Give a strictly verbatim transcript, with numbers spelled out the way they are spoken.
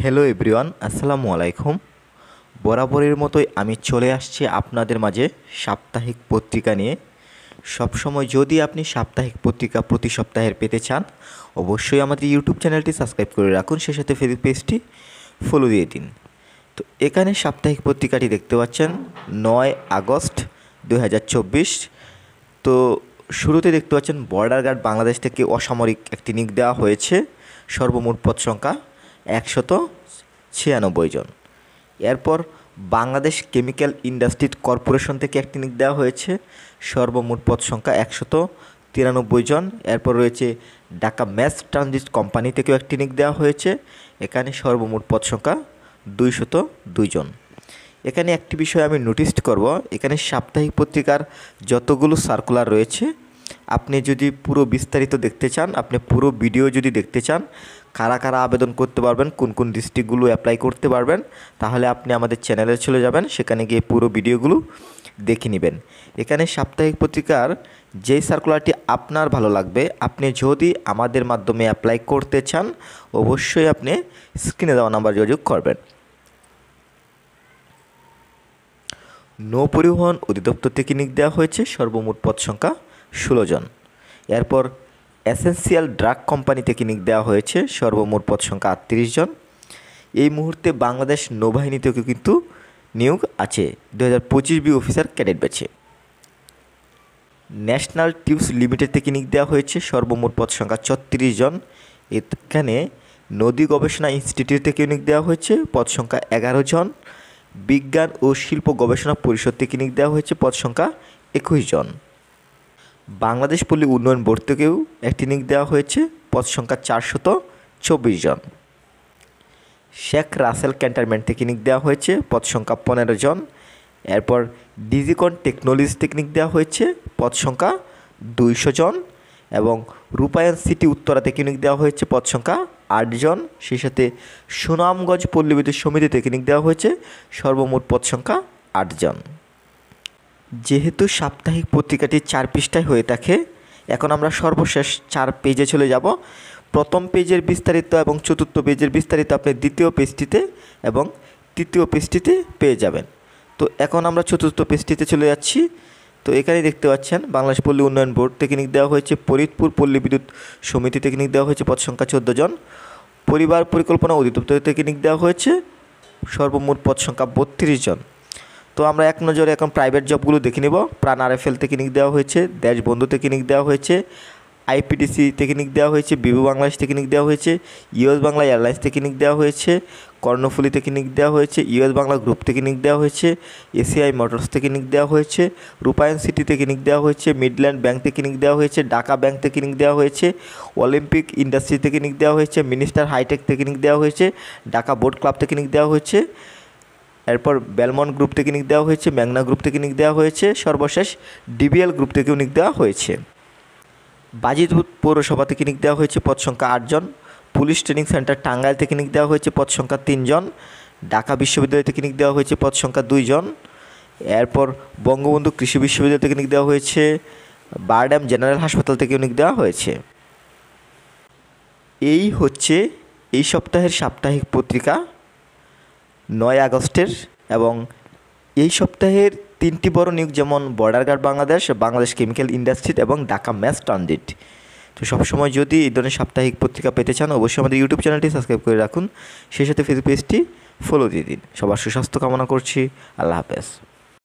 Hello everyone, আসসালামু আলাইকুম। বরাবরের মতোই আমি চলে আসছি আপনাদের মাঝে সাপ্তাহিক পত্রিকা নিয়ে। সবসময় যদি আপনি সাপ্তাহিক পত্রিকা প্রতি সপ্তাহের পেতে চান, অবশ্যই আমাদের ইউটিউব চ্যানেলটি সাবস্ক্রাইব করে রাখুন, সেই সাথে ফেসবুক পেজটি ফলো দিয়ে দিন। তো এখানে সাপ্তাহিক পত্রিকাটি দেখতে পাচ্ছেন নয় আগস্ট দুই হাজার চব্বিশ। তো শুরুতে দেখতে পাচ্ছেন বর্ডার গার্ড বাংলাদেশ থেকে অসামরিক একটি নিয়োগ দেওয়া হয়েছে। সর্বমোট পদ সংখ্যা একশত ছিয়ানব্বই জন। এরপর বাংলাদেশ কেমিক্যাল ইন্ডাস্ট্রি কর্পোরেশন থেকে একটি নিয়োগ দেওয়া হয়েছে। সর্বমোট পদ সংখ্যা একশত তিরানব্বই জন। এরপর রয়েছে ঢাকা ম্যাস ট্রানজিট কোম্পানি থেকেও একটি নিয়োগ দেওয়া হয়েছে। এখানে সর্বমোট পদ সংখ্যা দুইশত দুই জন। এখানে একটি বিষয় আমি নোটিস করব, এখানে সাপ্তাহিক পত্রিকার যতগুলো সার্কুলার রয়েছে, আপনি যদি পুরো বিস্তারিত দেখতে চান, আপনি পুরো ভিডিও যদি দেখতে চান, কারা কারা আবেদন করতে পারবেন, কোন কোন ডিস্ট্রিক্টগুলো অ্যাপ্লাই করতে পারবেন, তাহলে আপনি আমাদের চ্যানেলে চলে যাবেন, সেখানে গিয়ে পুরো ভিডিওগুলো দেখে নেবেন। এখানে সাপ্তাহিক পত্রিকার যেই সার্কুলারটি আপনার ভালো লাগবে, আপনি যদি আমাদের মাধ্যমে অ্যাপ্লাই করতে চান, অবশ্যই আপনি স্ক্রিনে দেওয়া নাম্বার যোগাযোগ করবেন। নৌ পরিবহন অধিদপ্তর থেকে নিয়োগ দেওয়া হয়েছে। সর্বমোট পদ সংখ্যা ষোলো জন। এরপর এসেন্সিয়াল ড্রাগ কোম্পানি থেকে নিয়োগ দেওয়া হয়েছে। সর্বমোট পদ সংখ্যা আটত্রিশ জন। এই মুহূর্তে বাংলাদেশ নৌবাহিনী থেকে কিন্তু নিয়োগ আছে দু হাজার পঁচিশ B officer cadet batch. National Tubes Limited থেকে নিয়োগ দেওয়া হয়েছে। সর্বমোট পদ সংখ্যা ছত্রিশ জন। এখানে নদী গবেষণা ইনস্টিটিউট থেকে নিয়োগ দেওয়া হয়েছে, পদ সংখ্যা এগারো জন। বিজ্ঞান ও শিল্প গবেষণা পরিষদ থেকে নিয়োগ দেওয়া হয়েছে, পদ সংখ্যা একুশ জন। বাংলাদেশ পল্লী উন্নয়ন বোর্ড থেকেও একটি নিয়োগ দেওয়া হয়েছে, পদ সংখ্যা চারশত চব্বিশ জন। শেখ রাসেল ক্যান্টনমেন্ট থেকে নিয়োগ দেওয়া হয়েছে, পদ সংখ্যা পনেরো জন। এরপর ডিজিকন টেকনোলজি থেকে নিয়োগ দেওয়া হয়েছে, পদ সংখ্যা দুইশো জন। এবং রূপায়ণ সিটি উত্তরা থেকে নিয়োগ দেওয়া হয়েছে, পদ সংখ্যা আট জন। সেই সাথে সুনামগঞ্জ পল্লী বিদ্যুৎ সমিতি থেকে নিয়োগ দেওয়া হয়েছে, সর্বমোট পদ সংখ্যা আট জন। যেহেতু সাপ্তাহিক পত্রিকাটি চার পৃষ্ঠায় হয়ে থাকে, এখন আমরা সর্বশেষ চার পেজে চলে যাব। প্রথম পেজের বিস্তারিত এবং চতুর্থ পেজের বিস্তারিত আপনি দ্বিতীয় পেজটিতে এবং তৃতীয় পেজটিতে পেয়ে যাবেন। তো এখন আমরা চতুর্থ পেজটিতে চলে যাচ্ছি। তো এখানে দেখতে পাচ্ছেন বাংলাদেশ পল্লী উন্নয়ন বোর্ড থেকে নিয়োগ দেওয়া হয়েছে। ফরিদপুর পল্লী বিদ্যুৎ সমিতি থেকে নিয়োগ দেওয়া হয়েছে, পদ সংখ্যা চোদ্দো জন। পরিবার পরিকল্পনা অধিদপ্তর থেকে নিয়োগ দেওয়া হয়েছে, সর্বমোট পদ সংখ্যা বত্রিশ জন। তো আমরা এক নজরে এখন প্রাইভেট জবগুলো দেখে নেব। প্রাণ আরএফএল থেকে নিয়োগ দেওয়া হয়েছে, দেশবন্ধু থেকে নিয়োগ দেওয়া হয়েছে, আইপিডিসি থেকে নিয়োগ দেওয়া হয়েছে, বিভু বাংলাদেশ থেকে নিয়োগ দেওয়া হয়েছে, ইউএস বাংলা এয়ারলাইন্স থেকে নিয়োগ দেওয়া হয়েছে, কর্ণফুলী থেকে নিয়োগ দেওয়া হয়েছে, ইউএস বাংলা গ্রুপ থেকে নিয়োগ দেওয়া হয়েছে, এসিআই মোটরস থেকে নিয়োগ দেওয়া হয়েছে, রূপায়ণ সিটি থেকে নিয়োগ দেওয়া হয়েছে, মিডল্যান্ড ব্যাংক থেকে নিয়োগ দেওয়া হয়েছে, ঢাকা ব্যাংক থেকে নিয়োগ দেওয়া হয়েছে, অলিম্পিক ইন্ডাস্ট্রি থেকে নিয়োগ দেওয়া হয়েছে, মিনিস্টার হাইটেক থেকে নিয়োগ দেওয়া হয়েছে, ঢাকা বোট ক্লাব থেকে নিয়োগ দেওয়া হয়েছে। এরপর বেলমন্ট গ্রুপ থেকে নিয়োগ দেওয়া হয়েছে, ম্যাগনা গ্রুপ থেকে নিয়োগ দেওয়া হয়েছে, সর্বশেষ ডিবিএল গ্রুপ থেকেও নিয়োগ দেওয়া হয়েছে। বাজিতপুর পৌরসভা থেকে নিয়োগ দেওয়া হয়েছে, পদ সংখ্যা আট জন। পুলিশ ট্রেনিং সেন্টার টাঙ্গাইল থেকে নিয়োগ দেওয়া হয়েছে, পদ সংখ্যা তিন জন। ঢাকা বিশ্ববিদ্যালয় থেকে নিয়োগ দেওয়া হয়েছে, পদ সংখ্যা দুই জন। এরপর বঙ্গবন্ধু কৃষি বিশ্ববিদ্যালয় থেকে নিয়োগ দেওয়া হয়েছে, বারড্যাম জেনারেল হাসপাতাল থেকেও নিয়োগ দেওয়া হয়েছে। এই হচ্ছে এই সপ্তাহের সাপ্তাহিক পত্রিকা নয় আগস্টের। এবং এই সপ্তাহের তিনটি বড় নিয়োগ, যেমন border guard Bangladesh, Bangladesh chemical industry এবং ঢাকা ম্যাস ট্রানজিট। তো সবসময় যদি এই ধরনের সাপ্তাহিক পত্রিকা পেতে চান, অবশ্যই আমাদের ইউটিউব চ্যানেলটি সাবস্ক্রাইব করে রাখুন, সেই সাথে ফেসবুক পেজটি ফলো দিয়ে দিন। সবার সুস্বাস্থ্য কামনা করছি। আল্লাহ হাফেজ।